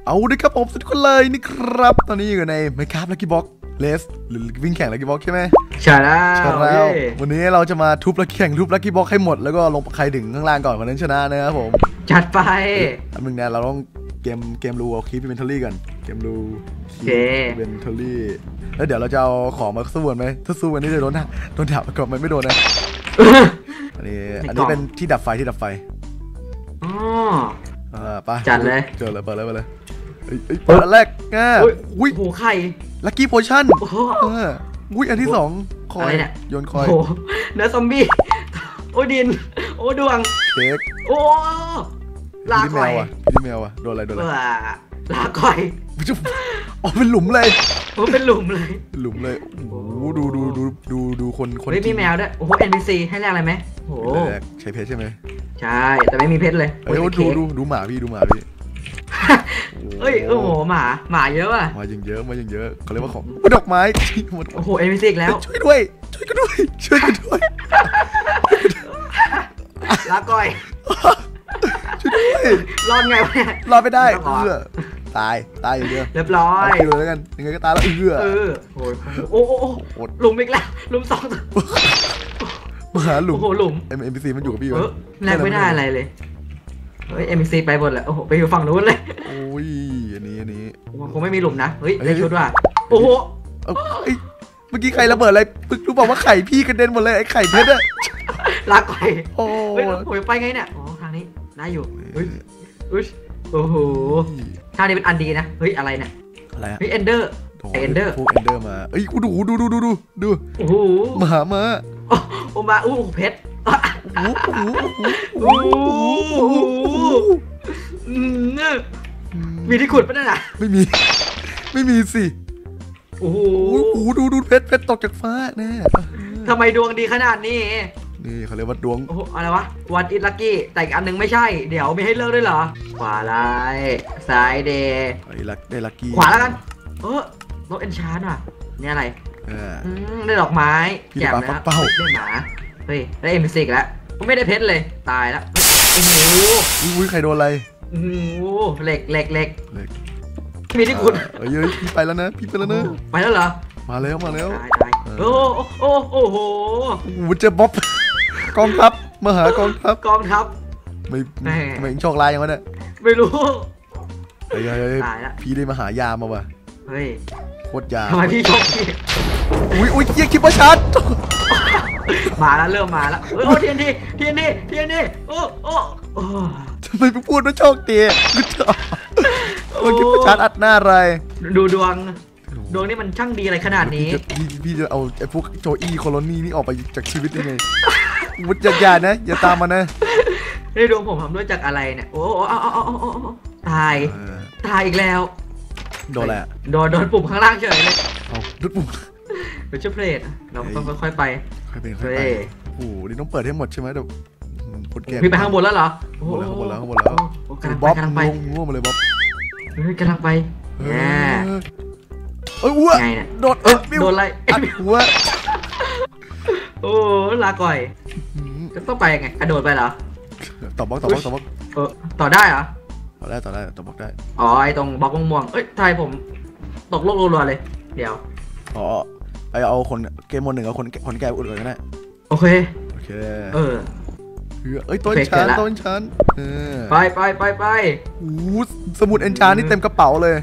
เอาด้วยครับผมทุกคนเลยนี่ครับตอนนี้อยู่ในMinecraft Lucky Block Raceหรือวิ่งแข่ง Lucky Block ใช่ไหมใช่แล้ววันนี้เราจะมาทุบแข่งทุบ Lucky Block ให้หมดแล้วก็ลงใครถึงข้างล่างก่อนคนนั้นชนะนะครับผมจัดไปอันนึงนะเราต้องเกมรูเอาคีปเป็นเทอรี่กันเกมรูเป็นเทอรี่แล้วเดี๋ยวเราจะเอาของมาสู้กันไหมถ้าสู้กันนี่จะโดนดับก่อนมันไม่โดนนะอันนี้เป็นที่ดับไฟอ๋อไปจัดเลยเจอเลยเปิดเลยเปิดอันแรกง่าอุ้ยโหไข่ลัคกี้โพชั่นอุ้ยอันที่2คอยโยนคอยเนื้อซอมบี้โอ้ดินโอ้ดวงเค้กโอ้ลาก่อยพี่แมวโดนอะไรลาก่อยอ๋อเป็นหลุมเลยเป็นหลุมเลยโอ้ดูคนไม่มีแมวด้วยโอ้โห NPC ให้แลกอะไรไหมโอ้ใช้เพชรใช่ไหมใช่แต่ไม่มีเพชรเลยดูหมาพี่เฮ้ยโอ้โหหมาเยอะอ่ะมายังเยอะเขาเรียกว่าของดอกไม้โอ้โห NPC อีกแล้วช่วยกันด้วยลาก่อยช่วยด้วยรอดไงวะเนี่ยรอดไม่ได้ตายอย่างเดียวเรียบร้อยแล้วกันยังไงก็ตายแล้วโอ้หลุมอีกแล้วหลุม2 มาหาหลุมโอ้โหหลุม NPC มันอยู่กับพี่วะแลกไม่ได้อะไรเลยเฮ้ย NPC ไปหมดแล้วโอ้โหไปอยู่ฝั่งนู้นเลยโอ้ยอันนี้คงไม่มีหลุมนะเฮ้ยได้ชุดว่ะโอ้โหเมื่อกี้ใครระเบิดอะไรรู้เปล่าว่าไข่พี่กระเด็นหมดเลยไอ้ไข่เพชรอะลาก่อยโอ้ยไปไงเนี่ยอ๋อทางนี้ได้อยู่เฮ้ยโอ้โหทางนี้เป็นอันดีนะเฮ้ยอะไรเนี่ยอะไรเฮ้ยเอนเดอร์พวกเอนเดอร์มาเอ้ยกูดูโอ้โหมาโอ้มาเพชรมีที่ขุดปะเนี่ยไม่มีสิโอ้โหดูเพชรตกจากฟ้าแน่ทำไมดวงดีขนาดนี้นี่เขาเรียกว่าดวงโอ้อะไรวะวันอิทลักกี้แต่อีกอันนึงไม่ใช่เดี๋ยวไม่ให้เลิกด้วยเหรอขวาไล่ซ้ายเดย์ได้ลักกี้ขวาแล้วกันรถเอนชาร์ดว่ะนี่อะไรได้ดอกไม้แกะนะได้หมาเฮ้ยได้เอ็มซีแล้วไม่ได้เพชรเลยตายแล้วโอ้โหใครโดนอะไรโอ้โหเหล็กมีที่ขุดพี่ไปแล้วนะไปแล้วเหรอมาแล้วตายโอ้โหเจอบ๊อบกองทัพมาหากองทัพไม่โชคร้ายอย่างนั้นเนี่ยไม่รู้พี่ได้มาหายามาว่ะเฮ้ยโคตรยาทำไมพี่โชคดีอุ้ยเยี่ยคิดว่าชัดมาแล้วเริ่มมาแล้วทีนโอ้ทำไมพูดว่าโชคดีเมื่อกี้ประชัดอัดหน้าอะไรดูดวงนี่มันช่างดีอะไรขนาดนี้พี่จะเอาไอ้พวกโจอี้โคโลนีนี่ออกไปจากชีวิตยังไงวุฒิยานะอย่าตามมานะนี่ดวงผมทำด้วยจากอะไรเนี่ยโอ้ตายอีกแล้วโดนอะไรโดนปุ่มข้างล่างเฉยเลยโดนปุ่มเป็นเชือกเพลทเราต้องค่อยไปโอ้โหนี่ต้องเปิดให้หมดใช่ไหมเดี๋ยวคนแก่พี่ไปข้างบนแล้วเหรอข้างบนแล้วบ๊อบง่วงมาเลยบ๊อบกำลังไปแย่อ้วโดนอะไรอัดหัวโอ้ลาก่อยจะต้องไปยังไงกระโดดไปเหรอต่อบล็อกต่อได้เหรอต่อได้ต่อบล็อกได้อ๋อไอตรงบล็อกม่วงไทยผมตกโลกรัวๆเลยเดี๋ยวเอาคนเกมโหมด 1เอาคนแก่อุดก่อนก็ได้โอเคต้นชั้นไปสมุดเอนชานนี่เต็มกระเป๋าเลย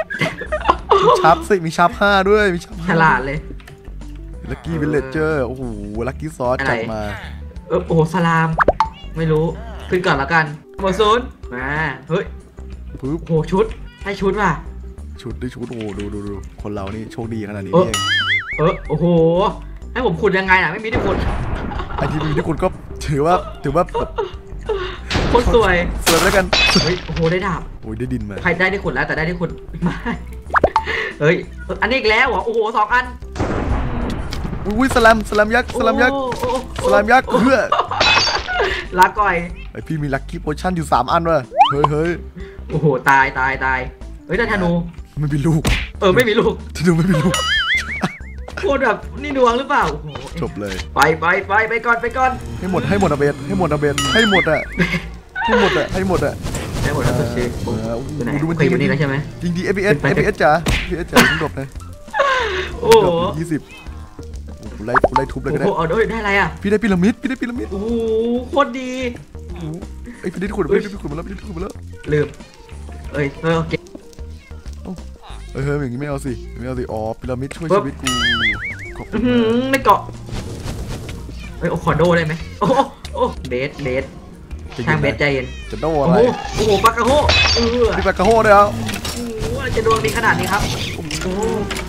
มีชับ5ด้วยมีชับฉลาดเลยลัคกี้วิลเลจเจอร์โอ้โหลัคกี้ซอสจัดมาโอ้โหสลามไม่รู้ขึ้นก่อนแล้วกันหมดศูนย์มาเฮ้ยโหชุดให้ชุดว่ะได้ชุดโอ้ดูคนเรานี่โชคดีขนาดนี้เองโอ้โหให้ผมขุดยังไงไม่มีที่ขุดไอที่มีที่ขุดก็ถือว่าโคตรสวยแล้วกันโอ้โหได้ดาบได้ดินมาใครได้ขุดแล้วแต่ได้ขุดไม่เฮ้ยอันนี้อีกแล้วเหรอโอ้โห2 อันสแลมยักษ์เพื่อลาก่อยไอพี่มีลัคกี้โพชั่นอยู่3 อันว่ะเฮ้ยโอ้โหตายเฮ้ยได้ธนูไม่มีลูกไม่มีลูกธนูไม่มีลูกโคตรแบบนี่ดวงหรือเปล่าจบเลยไปก่อนให้หมดอะเบสให้หมดอะให้หมดได้หมดแล้วสุดชีอยู่ไหนเคยอยู่นี่แล้วใช่ไหมยิงดี FPS จ๋า FPS จ๋ายิงหลบเลยโอ้โห 20ไล่ทุบเลยก็ได้โอ้โหได้อะไรอ่ะพี่ได้พีระมิดโอ้โหโคตรดีไอ้พี่ได้ขุดมาแล้วลืมโอเคเฮ้ยอย่างงี้ไม่เอาสิอ๋อพีระมิดช่วยชีวิตกูขอบคุณไม่เกาะเฮ้ยขอโดได้ไหมโอ้เบสช่างเบสใจเย็นจะโดอะไรโอ้โหปากกาโฮนี่ปากกาโฮด้วยเหรอโอ้โหจะดวงดีขนาดนี้ครับโอ้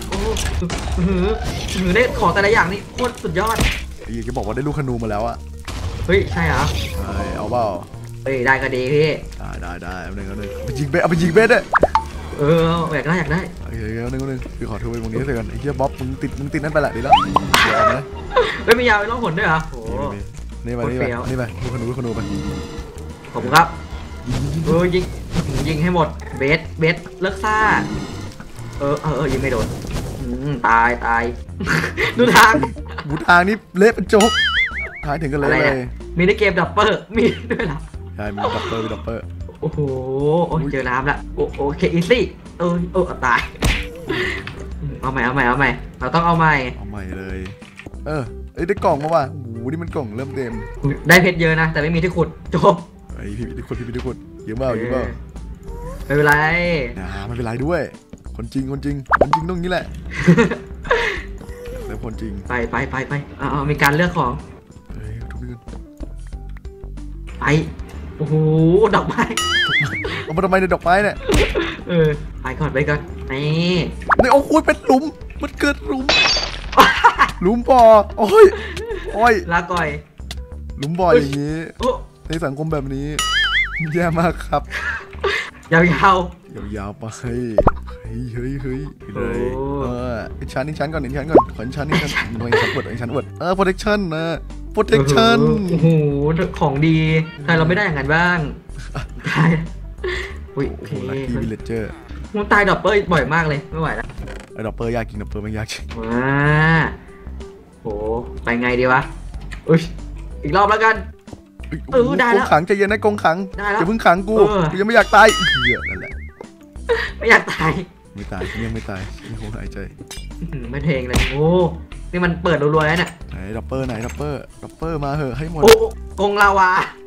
ได้ของแต่ละอย่างนี่โคตรสุดยอดอีกจะบอกว่าได้ลูกขนูมาแล้วอะเฮ้ยใช่เหรอเอาเปล่าเฮ้ยได้ก็ดีพี่ได้เอาหนึ่งไปยิงเบสด้วยอยากได้โอเคเอาหนึ่งคือขอโทรไปตรงนี้เสร็จกันไอ้เหี้ยบ๊อบมึงติดนั่นไปละดีแล้วเดี๋ยวนะไม่มียาไปล่องหนด้วยเหรอโอ้นี่ไปลูกขนูไปขอบคุณครับยิงให้หมดเบสเลิกซ่ายิงไม่โดนตายดูทางนี่เละเป็นโจ๊กท้ายถึงกันเลยมีในเกมดับเบิลมีด้วยหรอใช่มีดับเบิลโอ้โหเจอน้ำละโอเคอีซี่ตายเอาใหม่เราต้องเอาใหม่เลยได้กล่องมาว่ะโอ้โหนี่มันกล่องเริ่มเต็มได้เพชรเยอะนะแต่ไม่มีที่ขุดจบไอ้พี่ที่ขุดเยอะมากไม่เป็นไรไม่เป็นไรด้วยคนจริงต้องงี้แหละแล้วคนจริงไปมีการเลือกของทุกเดือนไปโอ้โหดอกไม้เอามาทำไมในดอกไม้เนี่ยไปก่อนนี่โอ้ยเป็นหลุมมันเกิดหลุมบ่อโอ้ยลาก่อยหลุมบ่ออย่างนี้ในสังคมแบบนี้แย่มากครับยาวไปเฮ้ยเลยชั้นก่อนขอชั้นหน่วยชั้นอวดprotection นะ protection โอ้โหของดีใครเราไม่ได้อย่างนั้นบ้างตายอุ้ยโอเคลัคกี้วิลเลจเจอร์มันตายดับเบิลบ่อยมากเลยไม่ไหวแล้วดับเบิลยากจริงดับเบิลไม่ยากจริงโหไปไงดีวะอีกรอบแล้วกันได้แล้วกงขังใจเย็นนะกงขังอย่าเพิ่งขังกูยังไม่อยากตายเหี้ยนั่นแหละไม่อยากตายยังไม่ตายยังคงหายใจไม่เทงเลยโอ้นี่มันเปิดรัวๆแล้วเนี่ยไหนดับเบิลมาเหอะให้หมดกงลาวา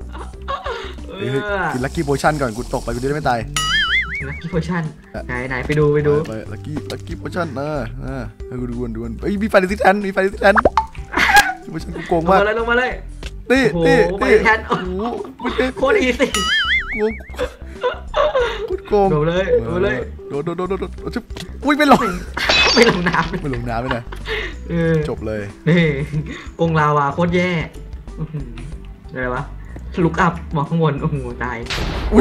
กินลัคกี้โพชั่นก่อนกูตกไปกูจะได้ไม่ตายลัคกี้โพชั่นไหนไปดูลัคกี้โพชั่นให้กูดูมีไฟดิสแทนโพชั่นกูโกงมากลงมาเลยนี่แทนโคตรอีสิโกงโดนเลยโดอุ้ยไม่ลงน้ำไม่นะจบเลยนี่กงลาวาโคตรแย่อะไรวะลุกอัพมองข้างบนโอ้โหตายโอ้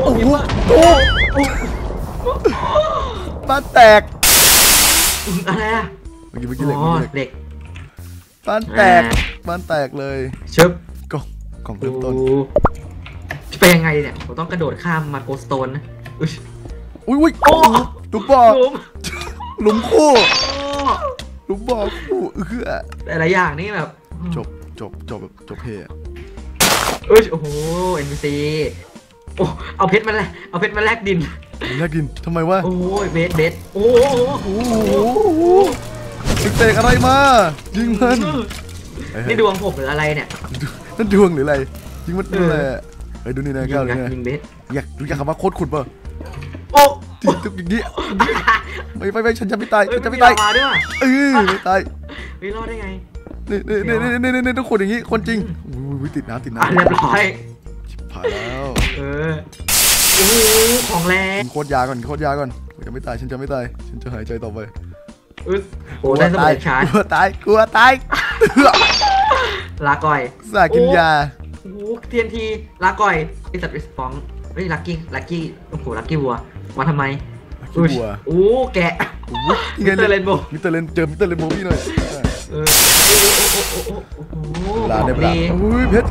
บ้านแตกอะไรอะเมื่อกี้เด็กบ้านแตกเลยเชิบกล่องเริ่มต้นจะไปยังไงเนี่ยผมต้องกระโดดข้ามมาโกสโตนนะอุ้ยลูกบอลหลุมคู่ลูกบอลคู่แต่ละอย่างนี่แบบจบเฮ่โอ้โห NPC เอาเพชรมาแลกดินทำไมวะโอ้ยเบสโอ้โหเตะอะไรมายิงมันนี่ดวงผมหรืออะไรเนี่ยนั่นดวงหรืออะไรยิงมันอะไรดูนี่นะก้าวนี่นะยิงเบสอยากคำว่าโคตรขุดป่ะโอ้ทุกอย่างนี้ไม่ฉันจะไม่ตายไม่ตายไม่ตายไม่รอดได้ไงนี่ต้องขุดอย่างนี้คนจริงติดน้ำเรียบร้อยผ่านแล้วโอ้ของแรงโคตรยาก่อนกูจะไม่ตายฉันจะไม่ตายฉันจะหายใจต่อไปโอ้ได้สมุนชาร์จกลัวตายลาก่อยสากินยาโอ้TNTลาก่อยไอสัตว์ริสปองลักกี้โอ้โหลักกี้วัวมาทำไมโอ้แกะมิสเตอร์เรนโบว์เจอมิสเตอร์เรนโบว์พี่หน่อยลาได้ปะเพชร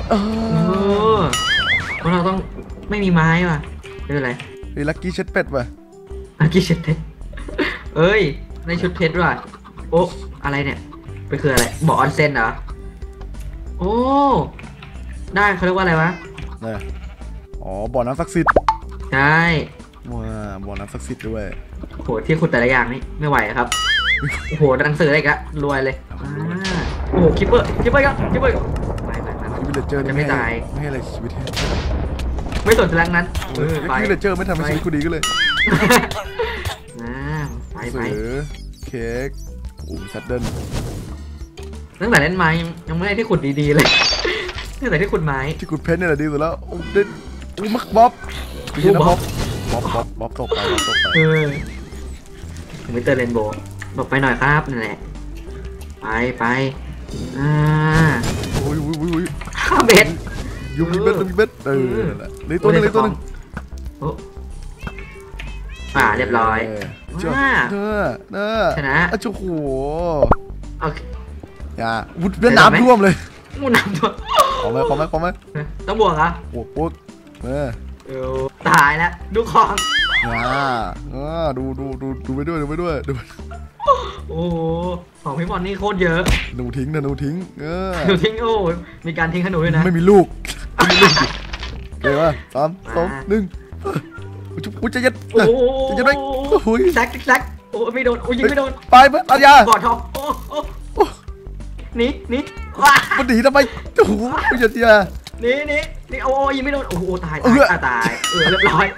เราต้องไม่มีไม้ว่ะเป็นอะไรลักกี้เช็ดเป็ดว่ะลักกี้เช็ดเป็ดในชุดเพชรว่ะโอ้อะไรเนี่ยไปคืออะไรบ่อออนเซ็นเหรอโอ้ได้เขาเรียกว่าอะไรวะอ๋อบ่อน้ำศักดิ์สิทธิ์ใช่ว้าบ่อน้ำศักดิ์สิทธิ์ด้วยโหที่ขุดแต่ละอย่างนี่ไม่ไหวครับโอ้โหหนังสืออะไรกะรวยเลยโอ้โหคิปเปอร์ครับคิปเปอร์ไปวิลเลเจอร์นี่จะไม่ตายไม่ให้อะไรชีวิตไม่สนใจแรงนั้นไปวิลเลเจอร์ไม่ทำให้ชีวิตกูดีก็เลยไปสือเค้กซัดเดิลตั้งแต่เล่นไม้ยังไม่ได้ที่ขุดดีๆเลยตั้งแต่ที่ขุดไม้ที่ขุดเพชรเนี่ยแหละดีสุดแล้วโอ้เด็ดมักบ๊อบไม่ใช่นะบ๊อบตกไปมิสเตอร์เรนโบว์บอกไปหน่อยครับนั่นแหละไปโอ้ยข้าเบ็ดยูมีเบ็ดนั่นแหละเลยตัวนึงเรียบร้อยเนอชนะโอ้โหโอเคอย่าวุดเล่นน้ำท่วมเลยมูน้ำท่วมขอไหมต้องบวกอ่ะบวกตายแล้วดูของดูไปด้วยโอ้ของพี่บอลนี่โคตรเยอะหนูทิ้งโอ้มีการทิ้งขนุนด้วยนะไม่มีลูกเดี๋ยวว่า3 2 1อุ้ยจะยัดไปแซกโอ้ไม่โดนยิงไม่โดนไปเพื่อนปัญญากอดทองนี่มันหนีทำไมโอ้โหอย่านี่ยิงไม่โดนโอ้โหตายเรียบร้อย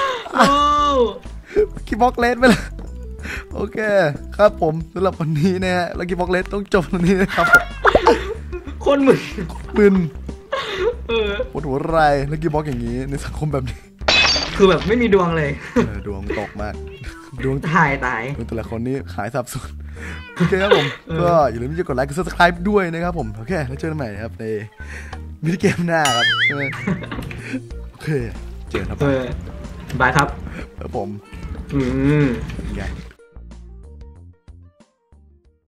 คีบ็อกเลสไปเลยโอเคครับผมสำหรับวันนี้นะฮะแล้วคีบ็อกเลสต้องจบวันนี้นะครับคนมึนปวดหัวไรแล้วคีบ็อกอย่างนี้ในสังคมแบบนี้คือแบบไม่มีดวงเลยดวงตกมากดวงตายแต่ละคนนี้ขายสับสนโอเคครับผมก็อย่าลืมกดไลค์กด subscribe ด้วยนะครับผมโอเคแล้วเจอกันใหม่ครับในมินิเกมหน้าครับโอเคเจอกันครับบายครับผมไง